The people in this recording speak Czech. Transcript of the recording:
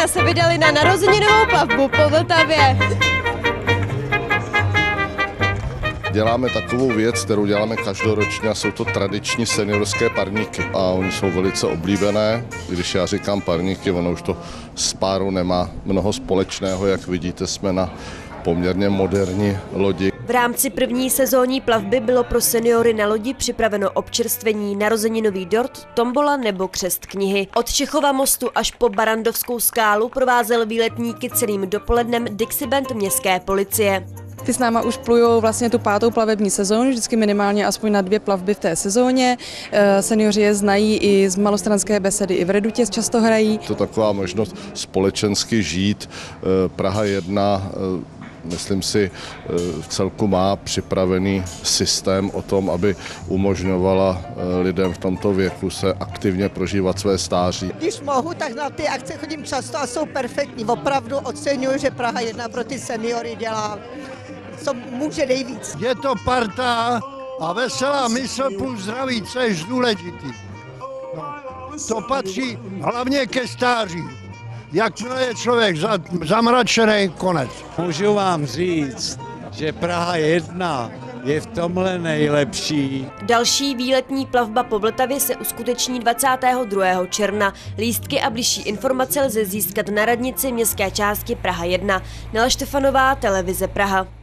rodina se vydali na narozeninovou plavbu po Vltavě. Děláme takovou věc, kterou děláme každoročně, a jsou to tradiční seniorské parníky. A oni jsou velice oblíbené. Když já říkám parníky, ono už to s párou nemá mnoho společného. Jak vidíte, jsme na poměrně moderní lodi. V rámci první sezónní plavby bylo pro seniory na lodi připraveno občerstvení, narozeninový dort, tombola nebo křest knihy. Od Čechova mostu až po Barandovskou skálu provázel výletníky celým dopolednem Dixiband městské policie. Ty s náma už plujou vlastně tu 5. plavební sezónu, vždycky minimálně aspoň na 2 plavby v té sezóně. Seniori je znají i z Malostranské besedy, i v Redutě často hrají. To taková možnost společensky žít. Praha 1, myslím si, v celku má připravený systém o tom, aby umožňovala lidem v tomto věku se aktivně prožívat své stáří. Když mohu, tak na ty akce chodím často a jsou perfektní. Opravdu oceňuji, že Praha 1 pro ty seniory dělá, co může nejvíc. Je to parta a veselá mysl plus zdraví, co je důležitý. No, to patří hlavně ke stáří. Jakmile je člověk zamračený, konec. Můžu vám říct, že Praha 1 je v tomhle nejlepší. Další výletní plavba po Vltavě se uskuteční 22. června. Lístky a bližší informace lze získat na radnici městské části Praha 1. Nela Štefanová, televize Praha.